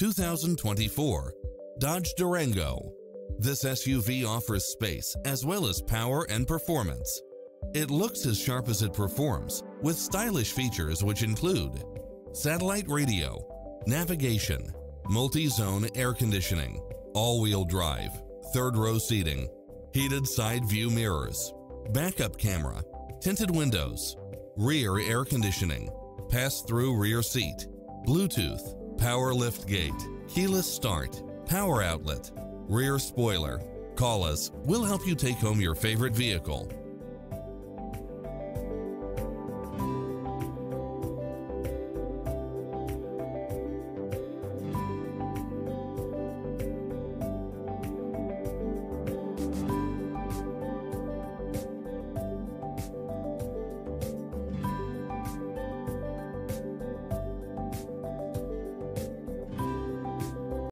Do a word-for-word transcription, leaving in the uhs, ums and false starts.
two thousand twenty-four Dodge Durango. This S U V offers space as well as power and performance. It looks as sharp as it performs, with stylish features which include satellite radio, navigation, multi-zone air conditioning, all-wheel drive, third-row seating, heated side view mirrors, backup camera, tinted windows, rear air conditioning, pass-through rear seat, Bluetooth, power liftgate, keyless start, power outlet, rear spoiler. Call us, we'll help you take home your favorite vehicle.